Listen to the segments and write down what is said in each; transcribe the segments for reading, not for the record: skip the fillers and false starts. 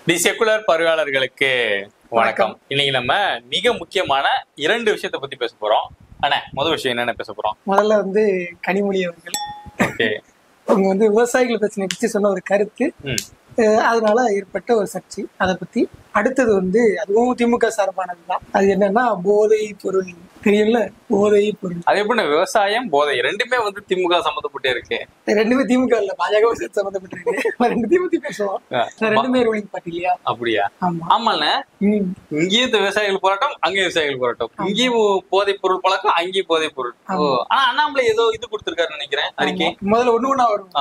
தி secular பார்வையாளர்களுக்கு வணக்கம். இன்னைக்கு நம்ம மிக முக்கியமான 2 விஷயத்தை பத்தி பேச போறோம். அண்ணா, முதல் விஷயம் என்னென்ன பேச போறோம்? முதல்ல கனிமொழி அவர்கள் அவங்க விவசாயிகள் பிரச்சனை பற்றி சொன்ன ஒரு கருத்து, அதனால ஏற்பட்ட ஒரு சர்ச்சை, அதை பத்தி. அடுத்தது அதுவும் திமுக சார்பானதுதான். அது என்னன்னா போதை பொருள், தெரியல, போதை பொருள். அது எப்படி விவசாயம் போதை ரெண்டுமே திமுக சம்பந்தப்பட்டே இருக்கு? ரெண்டுமே திமுக இல்ல, பாஜக சம்பந்தப்பட்டு இருக்கு. ரெண்டுத்தையும் பத்தி பேசுவோம். ரெண்டுமே ரூலிங் பார்ட்டி இல்லையா? அப்படியா? ஆமாண்ண. இங்கேயும் விவசாயிகள் போராட்டம், அங்கேயும் விவசாயிகள் போராட்டம். இங்கேயும் போதை பொருள் பழக்கம், அங்கேயும் போதை பொருள். ஆனா அண்ணாமலை ஏதோ இது கொடுத்திருக்காரு நினைக்கிறேன் அறிக்கை. முதல்ல ஒண்ணா வரும்.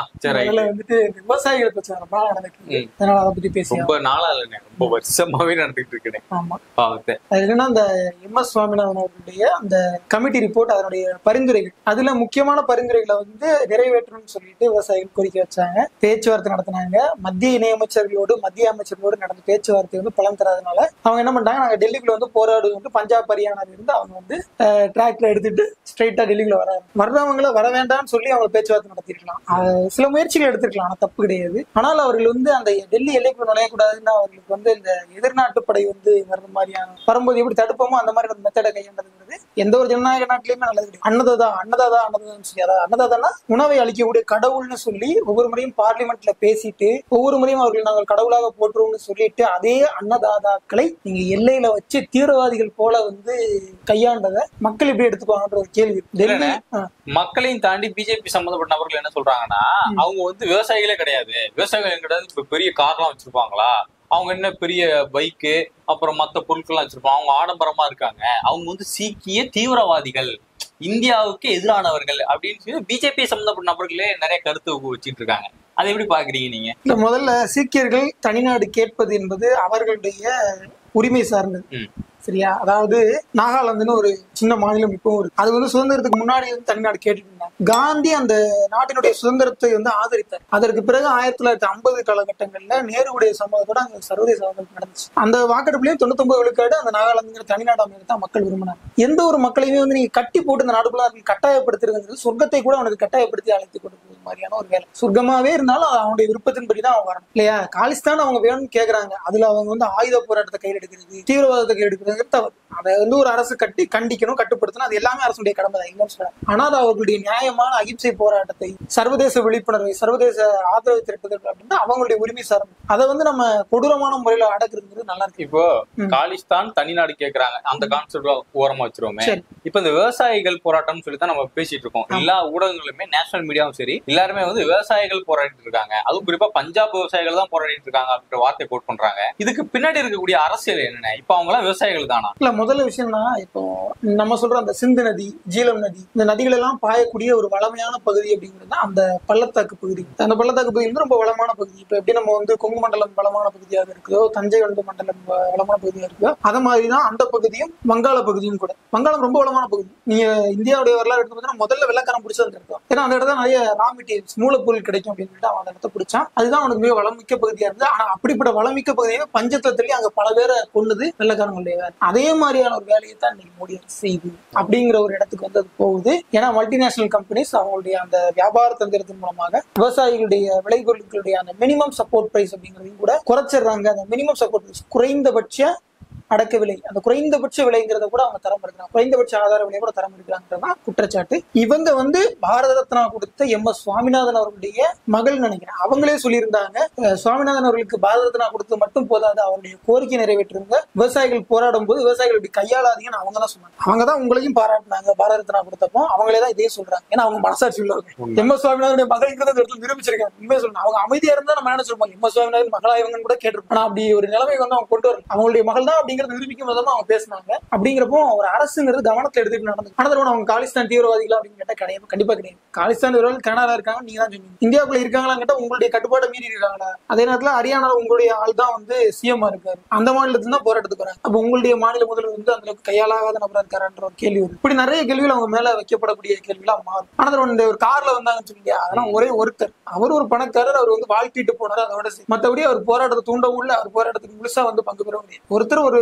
விவசாயிகள் பிரச்சனை நடந்துட்டு, அதனால அதை பத்தி பேசி ரொம்ப நாளா இல்லைண்ணே, ரொம்ப வருஷமாவே நடந்துட்டு இருக்கேன். ஆமா, அது என்னன்னா அந்த MS சுவாமிநாதன் அவர்களுடைய அந்த கமிட்டி ரிப்போர்ட், அதனுடைய பரிந்துரைகள், அதுல முக்கியமான பரிந்துரைகளை நிறைவேற்றணும்னு சொல்லிட்டு விவசாயிகள் கோரிக்கை வச்சாங்க. பேச்சுவார்த்தை நடத்தினாங்க. மத்திய இணையமைச்சர்களோடு மத்திய நடந்த பேச்சுவார்த்தை பலன் தராதனால அவங்க என்ன பண்ணாங்க, நாங்க டெல்லிக்குள்ள போராடுவோம். பஞ்சாப் ஹரியானால இருந்து அவங்க டிராக்டர் எடுத்துட்டு ஸ்ட்ரைட்டா டெல்லிக்குள்ள வர்றவங்களை வர வேண்டாம்னு சொல்லி அவங்க பேச்சுவார்த்தை நடத்திருக்கலாம். சில முயற்சிகள் எடுத்திருக்கலாம், ஆனா தப்பு கிடையாது. ஆனால் அவர்கள் அந்த டெல்லி எல்லைக்குள்ள நுழையக்கூடாதுன்னு அவர்களுக்கு இந்த எதிர்நாட்டு படை வர்ற மாதிரியான வரும்போது எப்படி தடுப்போமோ அந்த மாதிரி மெத்தடை கையாண்டதுங்கிறது எந்த ஒரு ஜனநாயக நாட்டிலுமே நல்லது கிடையாது. அன்னதாதான்னு சொல்லி, அதாவது அன்னதாதானா உணவை அளிக்கக்கூடிய கடவுள்னு சொல்லி ஒவ்வொரு முறையும் பார்லிமெண்ட்ல பேசிட்டு ஒவ்வொரு முறையும் அவர்கள் நாங்கள் கடவுளாக போற்றுவோம்னு சொல்லிட்டு அதே அன்னதாதாக்களை நீங்க எல்லையில வச்சு தீவிரவாதிகள் போல கையாண்டதை மக்கள் எப்படி எடுத்துக்குவாங்கன்ற ஒரு கேள்வி. டெல்லி மக்களையும் தாண்டி பிஜேபி சம்பந்தப்பட்ட நபர்கள் என்ன சொல்றாங்கன்னா, அவங்க விவசாயிகளே கிடையாது, விவசாயிகள் கிடையாது, பெரிய கார்லாம் வச்சிருப்பாங்களா, அவங்க என்ன பெரிய பைக்கு அப்புறம் மத்த பொருட்கள்லாம் வச்சிருப்பாங்க, அவங்க ஆடம்பரமா இருக்காங்க, அவங்க சீக்கிய தீவிரவாதிகள், இந்தியாவுக்கு எதிரானவர்கள் அப்படின்னு சொல்லி பிஜேபி சம்பந்தப்பட்ட நபர்களே நிறைய கருத்து வச்சுட்டு இருக்காங்க. அதை எப்படி பாக்குறீங்க நீங்க? முதல்ல சீக்கியர்கள் தனிநாடு கேட்பது என்பது அவர்களுடைய உரிமை சார்ந்தது, சரியா? அதாவது நாகாலாந்துன்னு ஒரு சின்ன மாநிலம் இப்போ அது சுதந்திரத்துக்கு முன்னாடி தனிநாடு கேட்டுட்டு இருந்தாங்க. காந்தி அந்த நாட்டினுடைய சுதந்திரத்தை ஆதரித்தார். அதற்கு பிறகு 1950 காலகட்டங்கள்ல நேருடைய சம்மதத்தோட அங்க சர்வதேச வாக்கெடுப்பு நடந்துச்சு. அந்த வாக்கெடுப்புலயும் 99 விழுக்காடு அந்த நாகாலாந்துங்கிற தனிநாடு அமைக்க தான் மக்கள் விரும்பினாங்க. எந்த ஒரு மக்களையுமே நீங்க கட்டி போட்டு இந்த நாடுக்குள்ள கட்டாயப்படுத்துறது, சொர்க்கத்தை கூட அவனுக்கு கட்டாயப்படுத்தி அழைத்து கொடுக்குறது மாதிரியான ஒரு வேலை. சொர்க்கமாவே இருந்தாலும் அவனுடைய விருப்பத்தின்படி தான் அவன் வரணும் இல்லையா? காலிஸ்தான் அவங்க வேணும்னு கேக்குறாங்க. அதுல அவங்க ஆயுத போராட்டத்தை கையில் எடுக்கிறது, தீவிரவாதத்தை கையில் எடுக்கிறது தவறு. அதை ஒரு அரசு கண்டிக்கணும், கட்டுப்படுத்தணும். அது எல்லாமே அரசுடைய கடமை தான், இல்லைன்னு சொல்றாங்க. ஆனால் அவர்களுடைய நியாயமான அகிம்சை போராட்டத்தை, சர்வதேச விழிப்புணர்வை, சர்வதேச ஆதரவு திரட்டுதல் அப்படின்னா அவங்களுடைய உரிமை சார்ந்து அதை நம்ம கொடூரமான முறையில அடக்குறது நல்லா இருக்கு. இப்போ காலிஸ்தான் தனிநாடு கேட்கறாங்க, அந்த கான்செப்ட் ஓரமா வச்சிருவோமே. இப்ப இந்த விவசாயிகள் போராட்டம்னு சொல்லி தான் நம்ம பேசிட்டு இருக்கோம். எல்லா ஊடகங்களுமே, நேஷனல் மீடியாவும் சரி, எல்லாருமே விவசாயிகள் போராடிட்டு இருக்காங்க. அதுவும் குறிப்பா பஞ்சாப் விவசாயிகள் தான் போராடிட்டு இருக்காங்க அப்படின்ற வார்த்தை கோட் பண்றாங்க. இதுக்கு பின்னாடி இருக்கக்கூடிய அரசியல் என்னென்ன? இப்ப அவங்க எல்லாம் விவசாயிகள் தானா? இல்ல, முதல்ல விஷயம்னா இப்போ நம்ம சொல்ற அந்த சிந்து நதி, ஜீலம் நதி, இந்த நதிகள் எல்லாம் பாயக்கூடிய ஒரு வளமையான பகுதி அப்படிங்கிறது அந்த பள்ளத்தாக்கு பகுதி. அந்த பள்ளத்தாக்கு பகுதி ரொம்ப வளமான பகுதி. இப்ப எப்படி நம்ம கொங்கு மண்டலம் வளமான பகுதியாக இருக்குதோ, தஞ்சை மண்டலம் வளமான பகுதியாக இருக்குதோ, அத மாதிரிதான் அந்த பகுதியும் வங்காள பகுதியும் கூட. வங்காளம் ரொம்ப வளமான பகுதி. நீங்க இந்தியாவுடைய வரலாறு எடுத்து பார்த்தீங்கன்னா முதல்ல வெள்ளக்காரன் பிடிச்ச அந்த இடத்துல, ஏன்னா அந்த இடத்துல நிறைய ரா மெட்டீரியல்ஸ், மூலப்பொருள் கிடைக்கும் அப்படின்னு சொல்லிட்டு அவன் அந்த இடத்த பிடிச்சான். அதுதான் அவனுக்கு மிக வளமிக்க பகுதியா இருந்தது. ஆனா அப்படிப்பட்ட வளமிக்க பகுதியை பஞ்சத்தை தள்ளி அங்க பல பேரை கொண்டது வெள்ளக்காரங்களுடைய வேலை. அதே மாதிரியான ஒரு வேலையை தான் இன்னைக்கு மோடி அரசு செய்யுது அப்படிங்கிற ஒரு இடத்துக்கு அது போகுது. ஏன்னா மல்டிநேஷனல் கம்பெனிஸ் அவங்களுடைய அந்த வியாபார தந்திரத்தின் மூலமாக விவசாயிகளுடைய விளைபொருட்களுடைய அந்த மினிமம் சப்போர்ட் பிரைஸ் அப்படிங்கிறதையும் கூட குறைச்சிடுறாங்க. அந்த மினிமம் சப்போர்ட் பிரைஸ், குறைந்தபட்ச அடக்க விலை, அந்த குறைந்தபட்ச விலைங்கிறத கூட அவங்க தரம் இருக்கிறாங்க, குறைந்தபட்ச ஆதார விலையை கூட தரம் இருக்கிறாங்கிறதான் குற்றச்சாட்டு. இவங்க பாரத ரத்னா கொடுத்த MS சுவாமிநாதன் அவர்களுடைய மகள் நினைக்கிறேன், அவங்களே சொல்லியிருந்தாங்க, சுவாமிநாதன் அவர்களுக்கு பாரத ரத்னா கொடுத்து மட்டும் போதாது, அவருடைய கோரிக்கை நிறைவேற்றுங்க, விவசாயிகள் போராடும் போது விவசாயிகள் இப்படி கையாளாதீங்கன்னு அவங்க தான் சொன்னாங்க. அவங்க தான் உங்களையும் பாராட்டினாங்க பாரத ரத்னா கொடுத்தப்போ, அவங்களே தான் இதே சொல்றாங்க. ஏன்னா அவங்க மனசாட்சி உள்ளவங்க. MS சுவாமிநாதனுடைய மகள்ங்கிறத இடத்துல நிரூபிச்சிருக்காங்க. உண்மையை சொல்லணும், அவங்க அமைதியா இருந்தா நம்ம என்ன சொல்லுவோம், MS சுவாமிநாதன் மகளா இவங்க கூட கேட்டிருப்போம். ஆனா அப்படி ஒரு நிலைமை அவங்க கொண்டு வரணும். அவங்களுடைய மகள் தான் நிரூபிக்கும் விதமா அவங்க பேசினாங்க. அப்படிங்கிறப்போ ஒரு அரசுங்கிறது கவனத்துல எடுத்துட்டு நடந்து. ஆனா அவங்க காலிஸ்தான் தீவிரவாதிகள் அப்படின்னு கேட்டா கிடையாது, கண்டிப்பா கிடையாது. காலிஸ்தான் தீவிரவாதிகள் கனடால இருக்காங்க, நீங்க தான் சொன்னீங்க. இந்தியாவுக்குள்ள இருக்காங்களான்னு கேட்டா உங்களுடைய கட்டுப்பாட்டை மீறி இருக்காங்களா? அதே நேரத்துல ஹரியானால உங்களுடைய ஆள் தான் CM இருக்காரு, அந்த மாநிலத்துல தான் போராட்டத்துக்கு வராங்க. அப்ப உங்களுடைய மாநில முதல்வர் அந்த அளவுக்கு கையாளாகாத நபரா இருக்காருன்ற ஒரு கேள்வி வரும். இப்படி நிறைய கேள்விகள் அவங்க மேல வைக்கப்படக்கூடிய கேள்விகளா மாறும். ஆனா ஒரு கார்ல வந்தாங்கன்னு சொல்லிங்க, அதெல்லாம் ஒரே ஒருத்தர், அவர் ஒரு பணக்காரர், அவர் வாழ்த்திட்டு போனாரு, அதோட மற்றபடி அவர் போராட்டத்தை தூண்டவும் இல்லை, அவர் போராட்டத்துக்கு முழுசா பங்கு பெற முடியாது. ஒருத்தர் ஒரு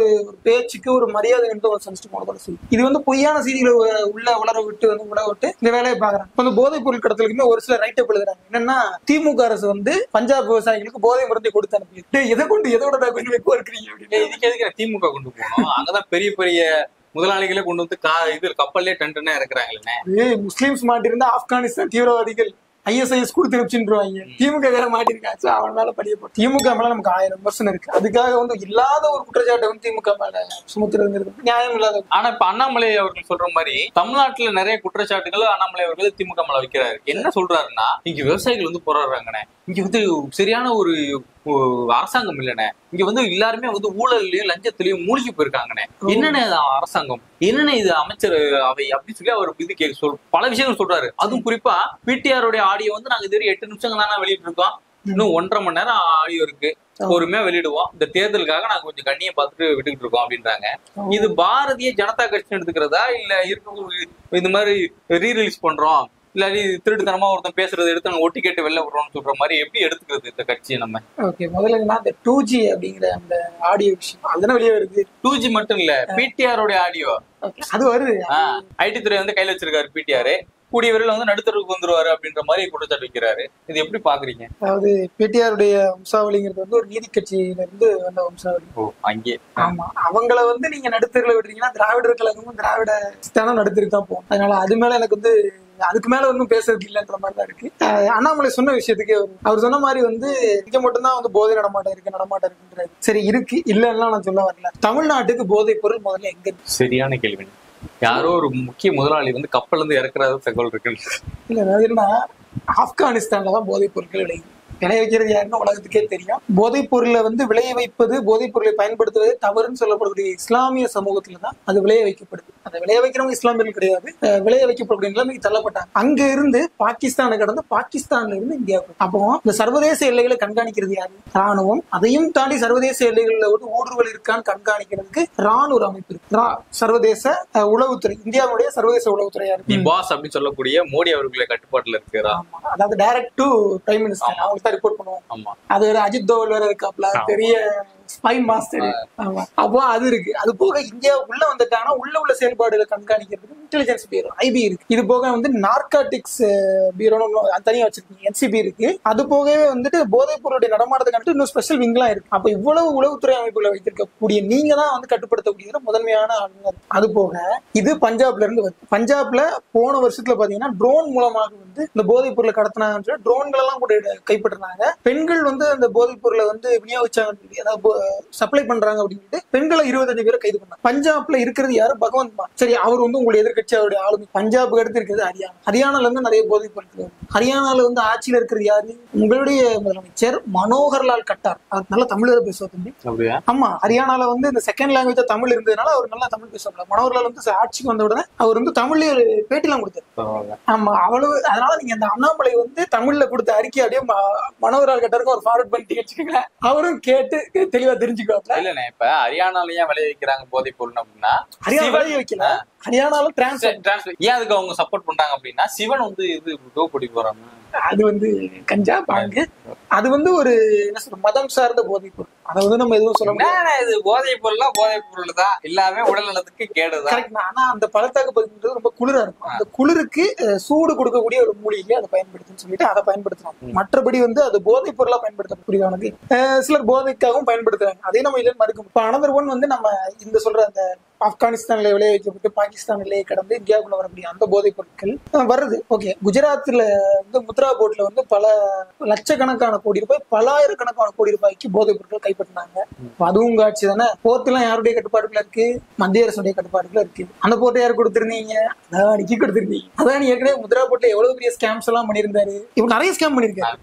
ஒரு பேச்சுக்கு ஒரு மரியாதை என்று ஒரு சென்ஸ்ட் போனதோட சரி. இது வந்து பொய்யான செய்திகளை உள்ள வளர விட்டு இந்த வேலையை பாக்குறாங்க. இப்ப போதைப் பொருள் கடத்தலுக்குமே ஒரு சில ரைட்டப் எழுதுறாங்க. என்னன்னா திமுக அரசு வந்து பஞ்சாப் விவசாயிகளுக்கு போதை மருந்தை கொடுத்து அனுப்பி எதை கொண்டு எதோட இருக்கிறீங்க அப்படின்னு. இதுக்கு எதுக்கு திமுக கொண்டு போகணும்? அங்கதான் பெரிய பெரிய முதலாளிகளே கொண்டு வந்து இது கப்பல்லே டன்டனா இருக்கிறாங்களே. முஸ்லிம்ஸ் மாட்டிருந்தா ஆப்கானிஸ்தான் தீவிரவாதிகள் ISIS கொடுத்து வச்சுருவாங்க. திமுக வேற மாட்டிருக்காச்சு, அவன் மேல படிய போட்டு. திமுக மேல நமக்கு 1000 விமர்சனம் இருக்கு. அதுக்காக வந்து இல்லாத ஒரு குற்றச்சாட்டை வந்து திமுக மேல சுமத்துறதுங்கிறது நியாயம் இல்லாத. ஆனா இப்ப அண்ணாமலை அவர்கள் சொல்ற மாதிரி தமிழ்நாட்டுல நிறைய குற்றச்சாட்டுகள் அண்ணாமலை அவர்கள் திமுக மேல வைக்கிறாரு. என்ன சொல்றாருன்னா, இங்க விவசாயிகள் வந்து போராடுறாங்கண்ணே, இங்க வந்து சரியான ஒரு அரசாங்கம் இல்லைண்ணே, இங்க வந்து எல்லாருமே வந்து ஊழல்லையும் லஞ்சத்திலையும் மூழ்கி போயிருக்காங்கண்ணே, என்னென்ன அரசாங்கம், என்னென்ன இது அமைச்சர் அவை அப்படின்னு சொல்லி அவர் இது பல விஷயங்கள் சொல்றாரு. அதுவும் குறிப்பா பிடிஆருடைய ஆடியோ வந்து நாங்க இதுவரை 8 நிமிஷங்கள் தானே வெளியிட்டு இருக்கோம், இன்னும் 1.5 மணி நேரம் ஆடியோ இருக்கு, பொறுமையா வெளியிடுவோம், இந்த தேர்தலுக்காக நாங்க கொஞ்சம் கண்ணியை பார்த்துட்டு விட்டுக்கிட்டு இருக்கோம் அப்படின்றாங்க. இது பாரதிய ஜனதா கட்சி எடுத்துக்கிறதா இல்ல இருக்க இந்த மாதிரி ரீரிலீஸ் பண்றோம், இல்லாட்டி திருட்டுத்தனமா ஒருத்தன் பேசுறது எடுத்து நாங்க ஒட்டி கேட்டு வெளில விடுறோம்னு சொல்ற மாதிரி எப்படி எடுத்துக்கிறது இந்த கட்சியை நம்ம? ஓகே, முதல்ல இந்த 2G அப்படிங்கிற அந்த ஆடியோ விஷயம் அதுதான் வெளியே வருது. 2G மட்டும் இல்ல, பிடிஆருடைய ஆடியோ அது வருது. ஐடி துறை வந்து கையில வச்சிருக்காரு பிடிஆர், கூடிய விரைவில் வந்து நடுத்தருக்கு வந்துருவாரு அப்படின்ற மாதிரி குற்றச்சாட்டு வைக்கிறாரு. இது எப்படி பாக்குறீங்க? அதாவது பிடிஆருடைய வம்சாவளிங்கிறது வந்து ஒரு நீதி கட்சியில இருந்து வந்த வம்சாவளி. அங்கே ஆமா, அவங்கள வந்து நீங்க நடுத்தருல விடுறீங்கன்னா திராவிடர் கழகமும் திராவிட ஸ்தானம் நடுத்தருக்கு தான் போகும். அதனால அது மேல எனக்கு வந்து அதுக்கு மேல ஒன்றும் பேசுறதுக்கு இல்லைன்ற மாதிரி தான் இருக்கு. அண்ணாமலை சொன்ன விஷயத்துக்கே அவர் சொன்ன மாதிரி வந்து இங்க மட்டும்தான் வந்து போதை நடமாட்டம் இருக்குன்றாரு. சரி இருக்கு, இல்லைன்னா நான் சொல்ல வரல. தமிழ்நாட்டுக்கு போதைப் பொருள் முதல்ல எங்க இருக்கு? சரியான கேள்வி. யாரோ ஒரு முக்கிய முதலாளி வந்து கப்பல் இருந்து இறக்குறது தகவல் இருக்கு. இல்ல, அதாவது என்ன, ஆப்கானிஸ்தான்லதான் போதைப் பொருட்கள் விளையுது. விளைய வைக்கிறது யாருன்னு உலகத்துக்கே தெரியும். போதைப் பொருளை வந்து விளைய வைப்பது, போதைப் பொருளை பயன்படுத்துவது தவறுன்னு சொல்லப்படக்கூடிய இஸ்லாமிய சமூகத்துல தான் அது விளைய வைக்கப்படுது. அதை விளைய வைக்கிறவங்க இஸ்லாமியர்கள் கிடையாது, விளைய வைக்கப்படக்கூடிய நிலைமைக்கு தள்ளப்பட்டாங்க. அங்க இருந்து பாகிஸ்தானை கடந்து பாகிஸ்தான்ல இருந்து இந்தியாவுக்கு. அப்போ இந்த சர்வதேச எல்லைகளை கண்காணிக்கிறது யாரு? ராணுவம். அதையும் தாண்டி சர்வதேச எல்லைகள்ல வந்து ஊடுருவல் இருக்கான்னு கண்காணிக்கிறதுக்கு ராணுவ அமைப்பு இருக்கு. சர்வதேச உளவுத்துறை, இந்தியாவுடைய சர்வதேச உளவுத்துறையா இருக்கு. பாஸ் அப்படின்னு சொல்லக்கூடிய மோடி அவர்களுடைய கட்டுப்பாட்டுல இருக்கிறா. அதாவது டைரக்ட் டு பிரைம் மினிஸ்டர் அவங்களுக்கு ரிப்போர்ட் பண்ணுவோம். அது வேற அஜித் தோவல் வேற இருக்காப்ல, பெரிய ஸ்பை மாஸ்டர். ஆமா, அப்போ அது இருக்கு. அது போக இந்தியா உள்ள வந்துட்டாங்கன்னா உள்ள செயல்பாடுகளை கண்காணிக்கிறதுக்கு இன்டெலிஜென்ஸ் பியூரோ IB இருக்கு. இது போக வந்து நார்காட்டிக்ஸ் பியூரோன்னு தனியா வச்சிருக்கீங்க, NCB இருக்கு. அது போகவே வந்துட்டு போதைப் பொருளுடைய நடமாட்டத்தை கண்டு இன்னும் ஸ்பெஷல் விங்லாம் இருக்கு. அப்ப இவ்வளவு உளவுத்துறை அமைப்புகளை வைத்திருக்கக்கூடிய நீங்க தான் வந்து கட்டுப்படுத்தக்கூடிய முதன்மையான ஆளுநர். அது போக இது பஞ்சாப்ல இருந்து வருது. பஞ்சாப்ல போன வருஷத்துல பாத்தீங்கன்னா ட்ரோன் மூலமாக வந்து இந்த போதைப் பொருளை கடத்தினாங்க, ட்ரோன்கள் எல்லாம் கூட கைப்பற்றினாங்க. பெண்கள் வந்து அந்த போதைப் பொருளை வந்து விநியோகிச்சாங்க, அதாவது சப்ளை பண்றாங்க அப்படின்னு பெண்களை 25 பேரை கைது பண்ணாங்க. பஞ்சாப்ல இருக்கிறது யாரு? பகவந்த் மான். சரி, அவர் வந்து உங்களுடைய எதிர்கட்சி, அவருடைய ஆளுமை. பஞ்சாபுக்கு அடுத்து இருக்கிறது ஹரியானா. ஹரியானால இருந்து நிறைய போதைப் பொருட்கள். ஹரியானால வந்து ஆட்சியில இருக்கிறது யாரு? உங்களுடைய முதலமைச்சர் மனோகர்லால் கட்டார். அவர் நல்லா தமிழ் பேசுவாங்க. ஆமா, ஹரியானால வந்து இந்த செகண்ட் லாங்குவேஜ் தமிழ் இருந்ததுனால அவர் நல்லா தமிழ் பேசுவாங்க. மனோகர்லால் வந்து ஆட்சிக்கு வந்த உடனே அவர் வந்து தமிழ்ல பேட்டிலாம் கொடுத்தாரு. ஆமா, அவ்வளவு. அதனால நீங்க அந்த அண்ணாமலை வந்து தமிழ்ல கொடுத்த அறிக்கை அப்படியே மனோகர்லால் கட்டாருக்கு ஒரு ஃபார்வர்ட் பண்ணிட்டு வச்சுக்கோங்க, அவரும் கேட்டு தெளிவா தெரிஞ்சுக்குவாங்க. இல்ல, இப்ப ஹரியானால ஏன் விளைய வைக்கிறாங்க போதைப் பொருள் அப்படின்னா, ஹரியானா விளைய வைக்கல, ஹரியானால டிரான்ஸ்ஃபர் ஏன் அதுக்கு அவங்க சப்போர்ட் பண்றாங்க அப்படின்னா, சிவன் வந்து இது டோப்படி போறாங்க, அது வந்து கஞ்சா பாங்கு, அது வந்து ஒரு என்ன சொல்ற மதம் சார்ந்த போதைப் பொருள். அதை வந்து நம்ம எதுவும் சொல்ல முடியாது. இது போதைப் பொருள்லாம் போதைப் பொருள் தான், எல்லாமே உடல் நலத்துக்கு கேடுதான். ஆனா அந்த பழத்தாக்கு பதின்றது ரொம்ப குளிரா இருக்கும். அந்த குளிருக்கு சூடு கொடுக்கக்கூடிய ஒரு மூலிகை அதை பயன்படுத்துன்னு சொல்லிட்டு அதை பயன்படுத்துறாங்க. மற்றபடி வந்து அது போதைப் பொருளா பயன்படுத்தக்கூடியவனுக்கு சிலர் போதைக்காகவும் பயன்படுத்துறாங்க. அதே நம்ம இல்லைன்னு மறுக்கும். இப்ப அனதர் ஒன் வந்து நம்ம இந்த சொல்ற அந்த ஆப்கானிஸ்தான்ல விளைய வைக்கப்பட்டு பாகிஸ்தான்லயே கடந்து இந்தியாவுக்குள்ள வரக்கூடிய அந்த போதைப் பொருட்கள் வருது. ஓகே, குஜராத்ல வந்து முத்ரா போர்ட்ல வந்து பல லட்சக்கணக்கான கோடி ரூபாய், பலாயிரக்கணக்கான கோடி ரூபாய்க்கு போதைப் பொருட்கள் கைப்பற்றினாங்க. அதுவும் உங்க ஆட்சி தானே. போர்ட் எல்லாம் யாருடைய கட்டுப்பாடுல இருக்கு? மத்திய அரசுடைய கட்டுப்பாடுல இருக்கு. அந்த போர்ட்டை யாரு கொடுத்திருந்தீங்க? அதானிக்கு கொடுத்திருந்தீங்க. அதானி ஏற்கனவே முத்ரா போர்ட்ல எவ்வளவு பெரிய ஸ்கேம்ஸ் எல்லாம் பண்ணியிருந்தாரு. இவங்க நிறைய ஸ்கேம் பண்ணிருக்காரு.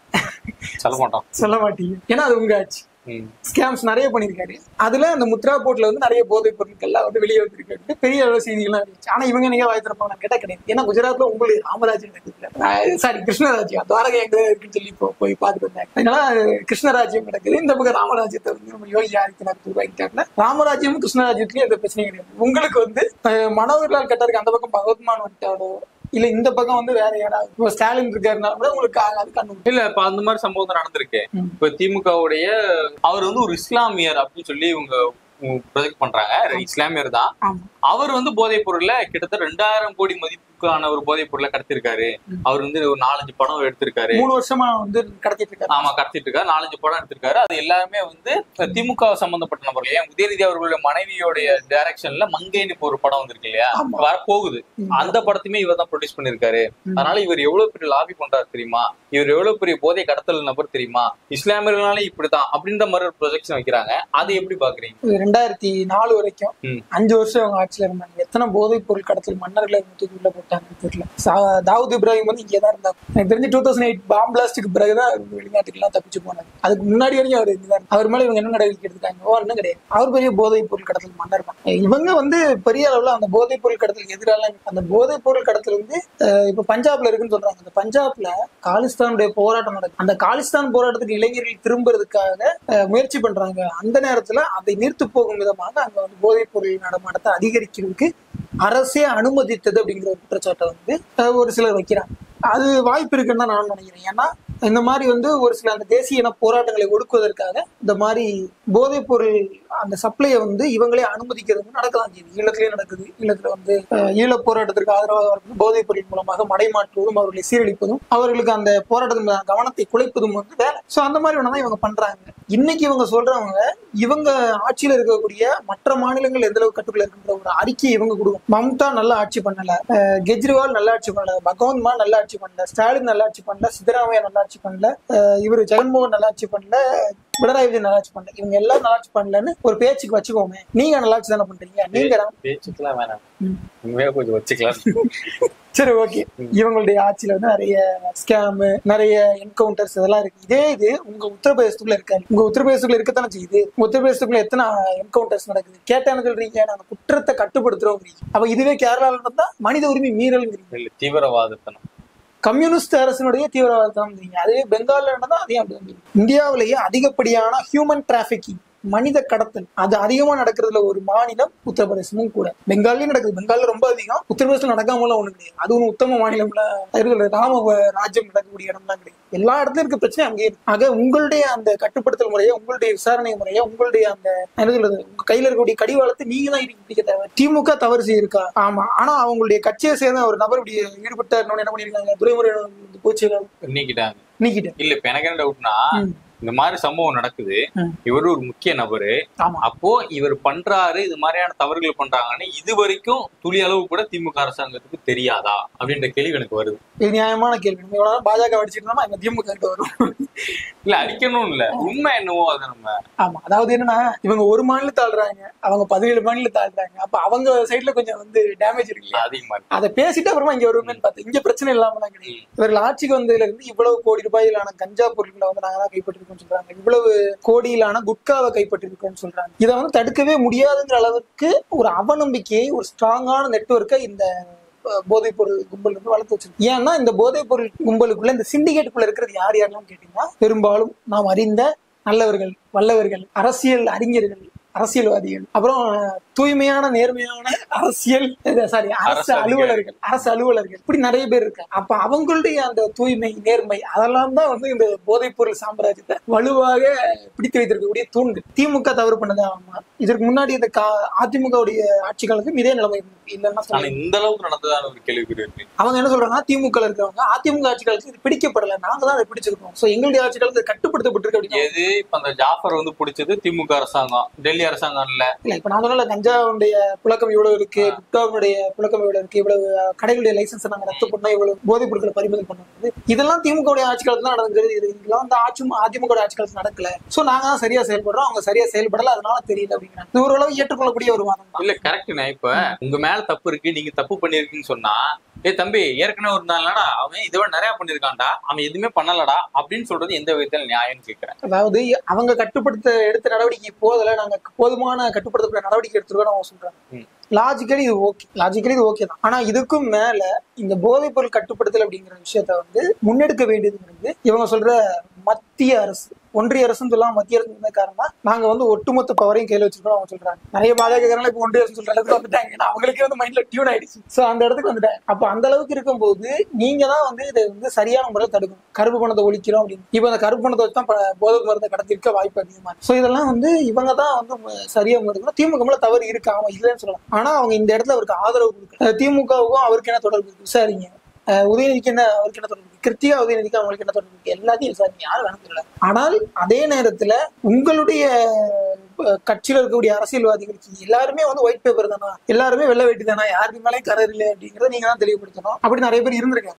சொல்ல மாட்டீங்க, ஏன்னா அது உங்க ஆட்சி. ஸ்கேம்ஸ் நிறைய பண்ணிருக்காரு. அதுல அந்த முத்ரா போர்ட்ல வந்து நிறைய போதைப் பொருட்கள் எல்லாம் வந்து வெளியே வந்திருக்காரு. பெரிய அளவு செய்திகள்லாம் இருந்துச்சு. ஆனா இவங்க நீங்க வாய்த்திருப்பாங்க கேட்டா கிடையாது. ஏன்னா குஜராத்ல உங்களுக்கு ராமராஜ்யம் நடக்குது, சாரி கிருஷ்ணராஜ்யம், துவாரகா எங்க இருக்குன்னு சொல்லி போய் பார்த்துட்டு வந்தாங்க. அதனால கிருஷ்ணராஜ்யம் நடக்குது. இந்த பக்கம் ராமராஜ்யத்தை வந்து நம்ம யோகி ஆதித்யநாத் உருவாக்கிட்டாங்க. ராமராஜ்யமும் கிருஷ்ணராஜ்யத்துலயும் எந்த பிரச்சனையும் கிடையாது. உங்களுக்கு வந்து மனோகர்லால் கட்டாருக்கு அந்த பக்கம் பகவத்மான் வந்துட்டாலோ இல்ல இந்த பக்கம் வந்து வேற யாராவது ஸ்டாலின் இருக்காருனால கூட உங்களுக்கு ஆகாது கண்ணு இல்ல. இப்ப அந்த மாதிரி சம்பவம் நடந்திருக்கு. இப்ப திமுகவுடைய அவர் வந்து ஒரு இஸ்லாமியர் அப்படின்னு சொல்லி இவங்க ப்ரொஜெக்ட் பண்றாங்க, இஸ்லாமியர் தான். ஆமா. அவர் வந்து போதைப் பொருள்ல கிட்டத்தட்ட 2000 கோடி மதிப்புக்கான ஒரு போதைப் பொருளை கடத்திருக்காரு. அவர் வந்து ஒரு 4-5 படம் எடுத்திருக்காரு. 3 வருஷமா வந்து கடத்திட்டு இருக்காரு. ஆமா, கடத்திட்டு இருக்காரு. 4-5 படம் எடுத்திருக்காரு. அது எல்லாருமே வந்து திமுக சம்பந்தப்பட்ட நபர்கள். ஏன் உதயநிதி அவர்களுடைய மனைவியோடைய டைரக்ஷன்ல மங்கைன்னு ஒரு படம் வந்திருக்கு இல்லையா, வரப்போகுது. அந்த படத்தையுமே இவர் தான் ப்ரொடியூஸ் பண்ணிருக்காரு. அதனால இவர் எவ்வளவு பெரிய லாபி பண்றாரு தெரியுமா, இவர் எவ்வளவு பெரிய போதை கடத்தல் நபர் தெரியுமா, இஸ்லாமியர்களாலே இப்படிதான் அப்படின்ற மாதிரி ஒரு ப்ரொஜெக்ஷன் வைக்கிறாங்க. அதை எப்படி பாக்குறீங்க? 2004 வரைக்கும் 5 வருஷம் அவங்க ஆட்சியில இருந்தாங்க. எத்தனை போதைப் பொருள் கடத்தல் மன்னர்களை தூக்கில போட்டாங்கன்னு தெரியல. தாவூத் இப்ராஹிம் வந்து இங்கதான் இருந்தாங்க. எனக்கு தெரிஞ்சு 2008 பாம் பிளாஸ்டுக்கு பிறகுதான் வெளிநாட்டுக்கு எல்லாம் தப்பிச்சு போனாரு. அதுக்கு முன்னாடி வரைக்கும் அவர் இங்கதான். அவர் மேல இவங்க என்ன நடவடிக்கை எடுத்துட்டாங்க? ஒன்னும் கிடையாது. அவர் பெரிய போதைப் பொருள் கடத்தல் மன்னர் தான். இவங்க வந்து பெரிய அளவுல அந்த போதைப் பொருள் கடத்தல் எதிரால அந்த போதைப் பொருள் கடத்தல் வந்து இப்ப பஞ்சாப்ல இருக்குன்னு சொல்றாங்க. அந்த பஞ்சாப்ல காலிஸ்தானுடைய போராட்டம் நடக்குது. அந்த காலிஸ்தான் போராட்டத்துக்கு இளைஞர்கள் திரும்புறதுக்காக முயற்சி பண்றாங்க. அந்த நேரத்துல அதை நீர்த்து போகும் விதமாக அங்க வந்து போதைப் பொருள் நடமாட்டத்தை அதிகரிக்கிறதுக்கு அரசே அனுமதித்தது அப்படிங்கிற ஒரு குற்றச்சாட்டை வந்து ஒரு சிலர் வைக்கிறாங்க. அது வாய்ப்பு இருக்குன்னு தான் நான் நினைக்கிறேன். ஏன்னா இந்த மாதிரி வந்து ஒரு சில அந்த தேசிய இன போராட்டங்களை ஒடுக்குவதற்காக இந்த மாதிரி போதைப் பொருள் அந்த சப்ளையை வந்து இவங்களே அனுமதிக்கிறது நடக்கலாம் செய்யுது. ஈழத்திலேயே நடக்குது. ஈழத்துல வந்து ஈழ போராட்டத்திற்கு ஆதரவாக போதைப் பொருள் மூலமாக மடைமாற்றுவதும் அவர்களை சீரழிப்பதும் அவர்களுக்கு அந்த போராட்டத்தின் கவனத்தை குலைப்பதும் வந்து வேலை. சோ அந்த மாதிரி ஒண்ணுதான் இவங்க பண்றாங்க. இன்னைக்கு இவங்க சொல்றவங்க இவங்க ஆட்சியில இருக்கக்கூடிய மற்ற மாநிலங்கள் எந்த அளவுக்கு கட்டுக்குள்ள இருக்கின்ற ஒரு அறிக்கையை இவங்க கொடுக்கும். மம்தா நல்லா ஆட்சி பண்ணல, கெஜ்ரிவால் நல்லா ஆட்சி பண்ணல, பகவந்த் மான் நல்லா ஆட்சி பண்ணல, ஸ்டாலின் நல்லா ஆட்சி பண்ணல, சித்தராமையா நல்லா ஆட்சி பண்ணல, இவரு ஜெகன்மோகன் நல்லாட்சி பண்ணல, பினராயி விஜயன் நல்லாட்சி பண்ணல, இவங்க எல்லாம் நல்லாட்சி பண்ணலன்னு ஒரு பேச்சுக்கு வச்சுக்கோமே. நீங்க நல்லாட்சி தானே பண்றீங்க? நீங்க பேச்சுக்கெல்லாம் வேணாம், கொஞ்சம் வச்சுக்கலாம். சரி, ஓகே. இவங்களுடைய ஆட்சியில வந்து நிறைய ஸ்கேம், நிறைய என்கவுண்டர்ஸ் இதெல்லாம் இருக்கு. இதே இது உங்க உத்தரப்பிரதேசத்துக்குள்ள இருக்காரு. உங்க உத்தரப்பிரதேசத்துக்குள்ள இருக்கத்தானே செய்யுது. உத்தரப்பிரதேசத்துக்குள்ள எத்தனை என்கவுண்டர்ஸ் நடக்குது? கேட்டான்னு சொல்றீங்க நாங்க குற்றத்தை கட்டுப்படுத்துறோம். அப்ப இதுவே கேரளால இருந்தா மனித உரிமை மீறல்ங்கிறீங்க, தீவிரவாதத்தனம், கம்யூனிஸ்ட் அரசினுடைய தீவிரவாதம். அதுவே பெங்கால்ல நடந்தா அதே அப்படி. இந்தியாவிலேயே அதிகப்படியான ஹியூமன் டிராபிகிங், மனித கடத்தல் அது அதிகமா நடக்கிறதுல ஒரு மாநிலம் உத்தரப்பிரதேசமும் கூட. பெங்கால்லயும் நடக்குது. பெங்கால்ல ரொம்ப அதிகம். உத்தரப்பிரதேசம் நடக்காமலாம் ஒண்ணு கிடையாது. அது ஒண்ணு உத்தம மாநிலம்ல ராம ராஜ்யம் நடக்கக்கூடிய இடம் தான் கிடையாது. எல்லா இடத்துலயும் இருக்க பிரச்சனை அங்கேயே இருக்கு. ஆக உங்களுடைய அந்த கட்டுப்படுத்தல் முறையை, உங்களுடைய விசாரணை முறையை, உங்களுடைய அந்த என்ன சொல்றது, உங்க கையில இருக்கக்கூடிய கடிவாளத்தை நீங்க தான் பிடிக்க தேவை. திமுக தவறு செய்யிருக்கா? ஆமா. ஆனா அவங்களுடைய கட்சியை சேர்ந்த ஒரு நபர் இப்படி ஈடுபட்டார். என்ன பண்ணிருக்காங்க? துரைமுறை போச்சு நீக்கிட்டாங்க. இல்ல இப்ப எனக்கு என்ன டவுட்னா, இந்த மாதிரி சம்பவம் நடக்குது, இவரு ஒரு முக்கிய நபரு, அப்போ இவர் பண்றாரு, இது மாதிரியான தவறுகள் பண்றாங்கன்னு இது வரைக்கும் துளி அளவு கூட திமுக அரசாங்கத்துக்கு தெரியாதா அப்படின்ற கேள்வி எனக்கு வருது. இது நியாயமான கேள்வி. பாஜக அடிச்சிருந்தோம்னா எங்க திமுக வரும். இல்ல அடிக்கணும் இல்ல, உண்மை என்னவோ அது நம்ம. ஆமா, அதாவது என்னன்னா இவங்க ஒரு மாநிலத்தை ஆள்றாங்க, அவங்க 17 மாநிலத்தை ஆள்றாங்க. அப்ப அவங்க சைட்ல கொஞ்சம் வந்து டேமேஜ் இருக்கு அதிகமா. அதை பேசிட்டு அப்புறமா இங்க வருவேன்னு பார்த்தேன். இங்க பிரச்சனை இல்லாம தான் கிடையாது. இவர்கள் ஆட்சிக்கு வந்ததுல இருந்து இவ்வளவு கோடி ரூபாயிலான கஞ்சா பொருட்களை வந்து நாங்க தான் கைப்பற்றி சொல்றாங்க, இவ்வளவு கோடியிலான குட்காவை கைப்பற்றிருக்கோம்னு சொல்றாங்க. இதை வந்து தடுக்கவே முடியாதுங்கிற அளவுக்கு ஒரு அவநம்பிக்கையை, ஒரு ஸ்ட்ராங்கான நெட்வொர்க்கை இந்த போதைப் பொருள் கும்பல் வந்து வளர்த்து வச்சிருக்கு. ஏன்னா இந்த போதைப் பொருள் கும்பலுக்குள்ள, இந்த சிண்டிகேட்டுக்குள்ள இருக்கிறது யார் யாரெல்லாம் கேட்டீங்கன்னா, பெரும்பாலும் நாம் அறிந்த நல்லவர்கள், வல்லவர்கள், அரசியல் அறிஞர்கள், அரசியல்வாதிகள், அப்புறம் தூய்மையான நேர்மையான அரசு அலுவலர்கள், இப்படி நிறைய பேர் இருக்காங்க. அப்ப அவங்களுடைய அந்த தூய்மை, நேர்மை அதெல்லாம் தான் வந்து இந்த போதைப் பொருள் சாம்ராஜ்யத்தை வலுவாக பிடித்து வைத்திருக்கக்கூடிய தூண்கள். திமுக தவறு பண்ணது. ஆமா, இதற்கு முன்னாடி இந்த அதிமுகவுடைய ஆட்சி காலத்துக்கும் இதே நிலைமை இல்லைன்னா இந்த அளவுக்கு நடந்ததான ஒரு கேள்வி இருக்கு. அவங்க என்ன சொல்றாங்கன்னா, திமுக இருக்கிறவங்க அதிமுக ஆட்சி காலத்துக்கு இது பிடிக்கப்படல, நாங்க தான் அதை பிடிச்சிருக்கோம். சோ எங்களுடைய ஆட்சி காலத்துக்கு கட்டுப்படுத்தப்பட்டிருக்கு அப்படின்னு. எது இப்ப அந்த ஜாஃபர் வந்து பிடிச்சது திமுக அரசாங்கம், டெல்லி அரசாங்கம் இல்ல. இப்ப நான் சொன்ன கஞ்சாவுடைய புழக்கம் இவ்வளவு இருக்கு, குட்காவுடைய புழக்கம் இவ்வளவு இருக்கு, இவ்வளவு கடைகளுடைய லைசன்ஸ் நாங்க ரத்து பண்ணோம், இவ்வளவு போதைப் பொருட்களை பறிமுதல் பண்ணது, இதெல்லாம் திமுக ஆட்சி காலத்துல தான் நடந்தது. இதெல்லாம் வந்து அதிமுக ஆட்சி காலத்துல நடக்கல. சோ நாங்க தான் சரியா செயல்படுறோம், அவங்க சரியா செயல்படல, அதனால தெரியல அப்படிங்கிறாங்க. இது ஓரளவு ஏற்றுக்கொள்ளக்கூடிய ஒரு வாதம் இல்ல. கரெக்ட்னா இப்ப உங்க மேல தப்பு இருக்கு, நீங்க தப்பு பண்ணிருக்கீங்கன்னு சொன்னா, தம்பி ஏற்கனவே ஒரு நாள்டா அவன் இதை விட நிறைய பண்ணிருக்கான்டா, அவன் எதுவுமே பண்ணலடா அப்படின்னு சொல்றது எந்த விதத்துல நியாயம்னு கேட்கிறேன். அதாவது அவங்க கட்டுப்படுத்த எடுத்த நடவடிக்கை போதல, நாங்க போதுமான கட்டுப்படுத்தக்கூடிய நடவடிக்கை எடுத்துருக்கோம் அவங்க சொல்றாங்க. லாஜிக்கலி இது ஓகே தான். ஆனா இதுக்கும் மேல இந்த போதைப் பொருள் கட்டுப்படுத்தல் அப்படிங்கிற விஷயத்த வந்து முன்னெடுக்க வேண்டியதுங்கிறது இவங்க சொல்ற மத்திய அரசு, ஒன்றிய அரசுன்னு சொல்லலாம் மத்திய அரசு இருந்த காரணம் நாங்க வந்து ஒட்டுமொத்த பவரையும் கையில வச்சிருக்கோம் அவங்க சொல்றாங்க. நிறைய பாஜக இப்ப ஒன்றிய அரசு சொல்ற அளவுக்கு வந்துட்டாங்க. ஏன்னா அவங்களுக்கே வந்து மைண்ட்ல டியூன் ஆயிடுச்சு. சோ அந்த இடத்துக்கு வந்துட்டாங்க. அப்ப அந்த அளவுக்கு இருக்கும்போது நீங்க தான் வந்து இதை வந்து சரியான முறையில் தடுக்கணும். கருப்பு பணத்தை ஒழிக்கிறோம் அப்படின்னு. இப்ப அந்த கருப்பு பணத்தை வச்சு தான் போதை மருந்தை கடத்திருக்க வாய்ப்பு அதிகமா இருக்கு. சோ இதெல்லாம் வந்து இவங்க தான் வந்து சரியா முறைக்கணும். திமுக தவறு இருக்கு, அவன் இல்லைன்னு சொல்லலாம். ஆனா அவங்க இந்த இடத்துல அவருக்கு ஆதரவு கொடுக்க திமுகவுக்கும் அவருக்கு என்ன தொடர்பு இருக்கு விசாரிங்க. உதயநிதிக்கு என்ன அவருக்கு என்ன தொடர்பு, கிருத்திகா உதயநிதிக்கு அவங்களுக்கு என்ன தொடர்பு இருக்கு, எல்லாத்தையும் விசாரிங்க, யாரும் வேணாம். ஆனால் அதே நேரத்துல உங்களுடைய கட்சியில இருக்கக்கூடிய அரசியல்வாதிகளுக்கு எல்லாருமே வந்து ஒயிட் பேப்பர் தானா, எல்லாருமே வெள்ளை வேட்டி தானா, யாருக்கு மேலே கரர் இல்லை அப்படிங்கறத நீங்க தான் தெளிவுபடுத்தணும். அப்படி நிறைய பேர் இருந்திருக்காங்க.